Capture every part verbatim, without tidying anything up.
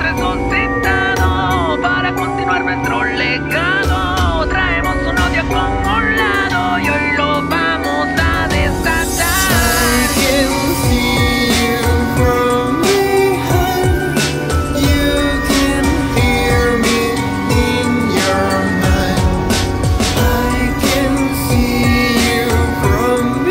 resucitado para continuar nuestro legado. Traemos un odio acumulado y hoy lo vamos a desatar. I can see you from behind. You can hear me in your mind. I can see you from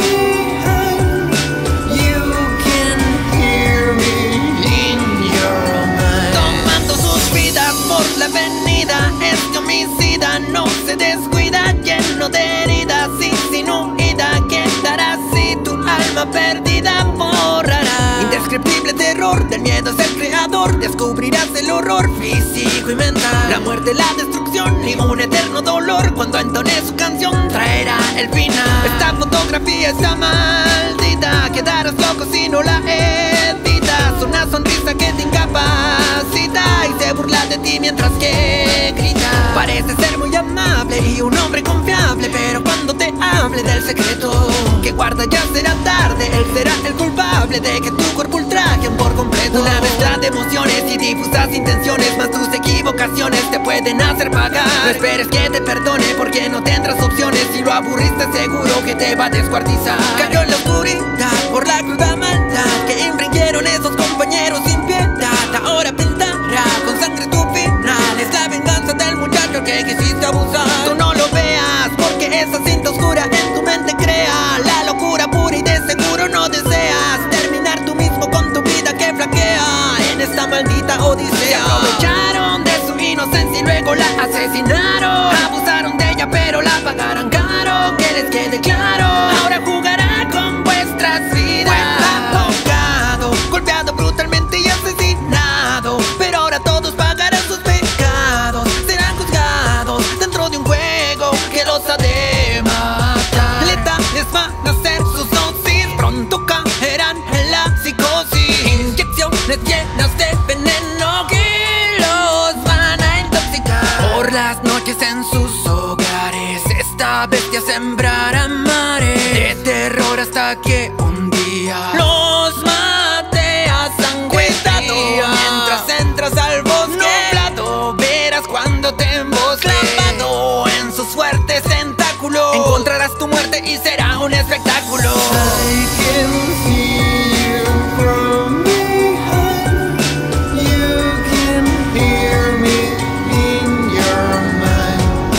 behind. You can hear me in your mind. Tomando sus vidas por la avenida, este homicida no se descuida, lleno de heridas y sin huida quedará si tu alma perdida borrará. Indescriptible terror, del miedo es el creador, descubrirás el horror físico y mental, la muerte, la destrucción y un eterno dolor. Cuando entone su canción traerá el final. Esta fotografía está maldita, quedarás loco si no la editas. Una sonrisa que te incapacita y se burla de ti mientras que grita. Parece ser muy amable y un hombre confiable, pero cuando te hable del secreto que guarda ya será tarde. Él será el culpable de que tu cuerpo ultrajen por completo. Una mezcla de emociones y difusas intenciones, más tus equivocaciones te pueden hacer pagar. No esperes que te perdone porque no tendrás opciones. Si lo aburriste seguro que te va a descuartizar. Cayó en la oscuridad por la cruda maldad que infringieron esos compañeros sin piedad. Ahora pintará con sangre tu final. Es la venganza del muchacho que quisiste abusar. Tú no lo veas porque esa cinta oscura en tu mente crea la locura pura y de seguro no deseas terminar tú mismo con tu vida que flaquea en esta maldita odisea. Se aprovecharon de su inocencia y luego la asesinaron. Abusaron de ella pero la pagarán caro. Que les quede claro, ahora jugará con vuestras vidas. Fue abogado, golpeado brutalmente y asesinado, pero ahora todos pagarán sus pecados. Serán juzgados dentro de un juego que los ha de matar. Letales van a ser sus dosis, pronto caerán en la psicosis. Inyecciones llenas de veneno que los van a intoxicar. Por las noches en sus hogares esta bestia sembrará mares de terror hasta que un día los mate a sangre. Cuidado mientras entras al bosque nublado, verás cuando te embosque. Clavado en sus fuertes tentáculos encontrarás tu muerte y será un espectáculo. I can see you from behind. You can hear me in your mind.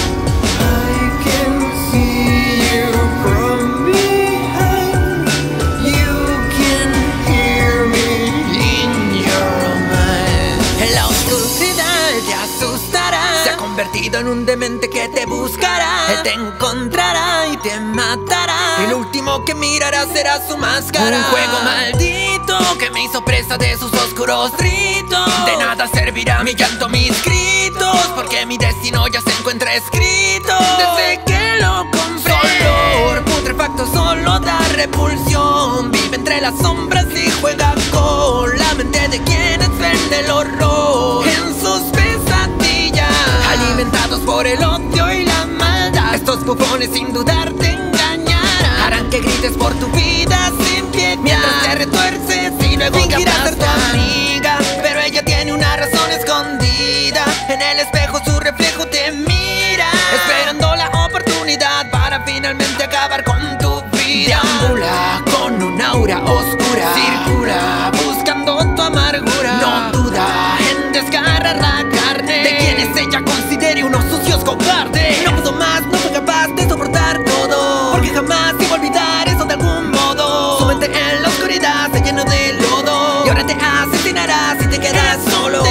I can see you from behind. You can hear me in your mind. En la oscuridad te asustará, se ha convertido en un demente que te buscará. Él te encontrará y te matará. El último que mirará será su máscara. Un juego maldito que me hizo presa de sus oscuros gritos. De nada servirá mi llanto, mis gritos, porque mi destino ya se encuentra escrito. Desde que lo compré, su olor putrefacto solo da repulsión. Vive entre las sombras y juega con la mente de quienes ven el horror en sus pesadillas, alimentados por el odio y la maldad. Estos bufones sin dudar te engañarán, harán que grites por tu vida sin piedad, mientras te retuerces y luego fingirás ser tu amiga. Pero ella tiene una razón escondida, en el espejo su reflejo te mira, esperando la oportunidad para finalmente acabar con tu vida. Deambula con un aura oscura, circula buscando tu amargura. No duda en desgarrar la carne de quienes ella considere unos sucios cobardes. No pudo más, no fue capaz de soportar todo, porque jamás iba a olvidar eso de algún modo. Su mente en la oscuridad se llenó de lodo y ahora te asesinará si te quedas solo.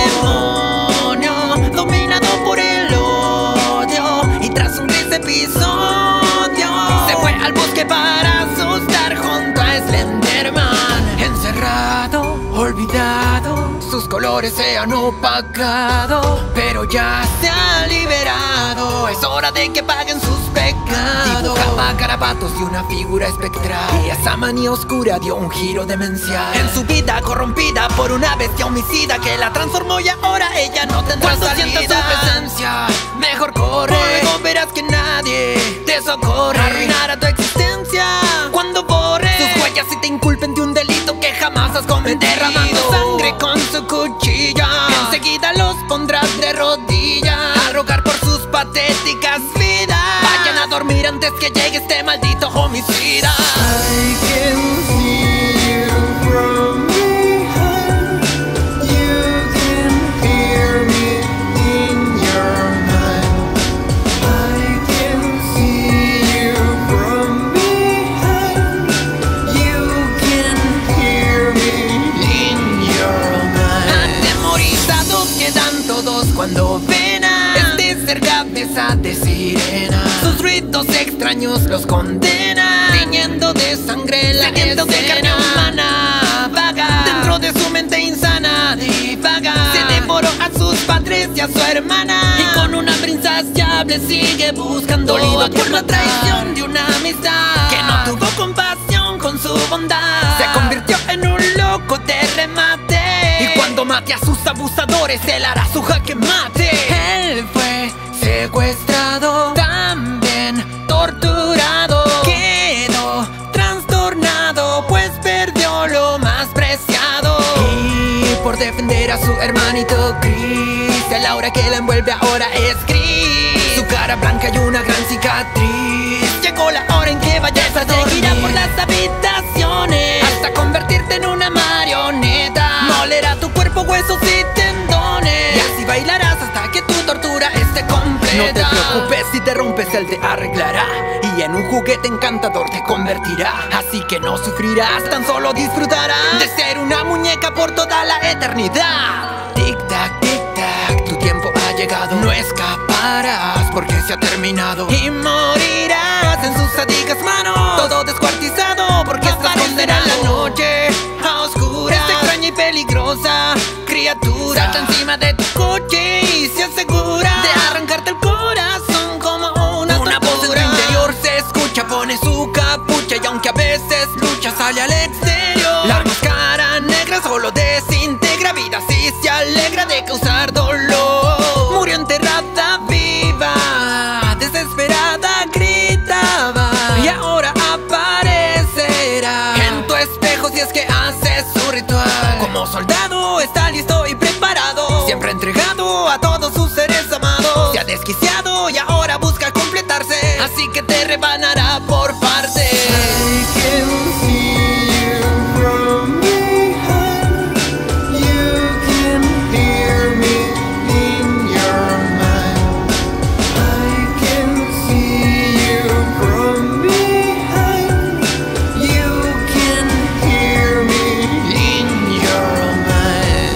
Demonio dominado por el odio, y tras un gris episodio se fue al bosque para asustar junto a Slenderman. Encerrado, olvidado, sus colores se han opacado, pero ya se ha liberado. Es hora de que paguen sus pecados. Dibujaba garabatos y una figura espectral, y esa manía oscura dio un giro demencial en su vida corrompida por una bestia homicida que la transformó y ahora ella no tendrá Cuando salida. Sientas su presencia, mejor corre, luego verás que nadie te socorre. Arruinará tu existencia cuando borre sus huellas y te inculpen de un delito que jamás has cometido, derramando sangre con su cuchilla. enseguida los pondrás de rodillas a rogar por sus patéticas vidas. Vayan a dormir antes que llegue este maldito homicida. I can see you from behind. You can hear me in your mind. I can see you from behind. You can hear me in your mind. Atemorizados quedan todos cuando ven a este ser cabeza de sirena. Sus ruidos extraños los condenan, tiñendo de sangre la escena de carne humana vaga dentro de su mente insana divaga. Se devoró a sus padres y a su hermana, y con una hambre insaciable sigue buscando, dolido por la traición de una amistad que no tuvo compasión con su bondad. Se convirtió en un loco de remate, y cuando mate a sus abusadores él hará su jaque mate. Él fue secuestrado, también torturado, quedó trastornado pues perdió lo más preciado. Y por defender a su hermanito Chris, el aura que la envuelve ahora es gris. Su cara blanca y una gran cicatriz. Llegó la hora en que vayas a dormir, por las habitaciones hasta convertirte en una marioneta. Molerá tu cuerpo, huesos y tendones, y así bailarás hasta que tu tortura esté completa. No te preocupes, si te rompes él te arreglará, y en un juguete encantador te convertirá. Así que no sufrirás, tan solo disfrutarás de ser una muñeca por toda la eternidad. Tic tac, tic tac, tu tiempo ha llegado. No escaparás porque se ha terminado, y morirás en sus sádicas manos, todo descuartizado porque estás condenado. La noche a oscuras, esta extraña y peligrosa criatura salta encima de tu coche y se asegura de arrancarte el corazón como una Una voz en tu interior se escucha, pone su capucha, y aunque a veces lucha sale al exterior. La máscara negra solo desintegra vidas y se alegra de causar dolor. Murió enterrada viva, desesperada gritaba, y ahora aparecerá en tu espejo si es que haces su ritual. Como soldado está listo y preparado, siempre entregado a todos sus seres amados. Se ha desquiciado y ahora busca completarse, así que te rebanará por partes. I can see you from behind. You can hear me in your mind. I can see you from behind. You can hear me in your mind.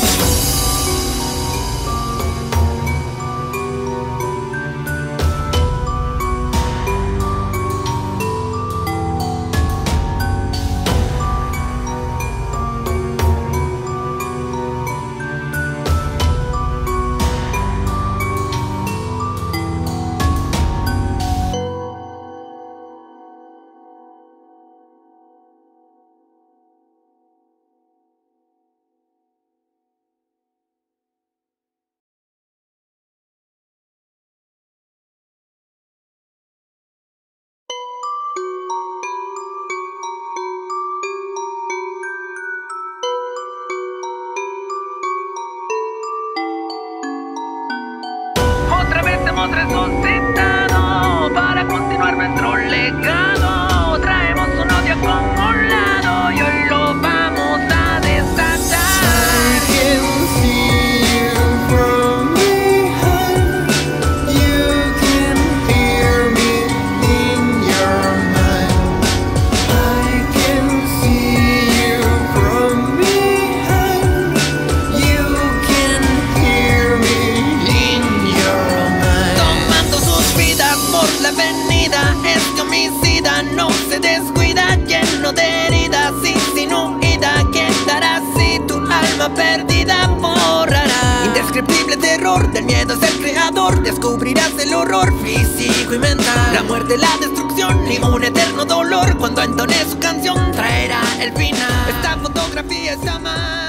Otra vez hemos resucitado para continuar nuestro legado. Traemos un odio acumulado y hoy lo vamos a desatar. I can see you from behind. You can hear me in your mind. I can see you from behind. You can hear me in your mind. Tomando sus vidas por la avenida, este homicida no se descuida, lleno de heridas y sin huida quedará si tu alma perdida borrará. Indescriptible terror, del miedo es el creador, descubrirás el horror físico y mental, la muerte, la destrucción y un eterno dolor. Cuando entone su canción traerá el final. Esta fotografía está mal.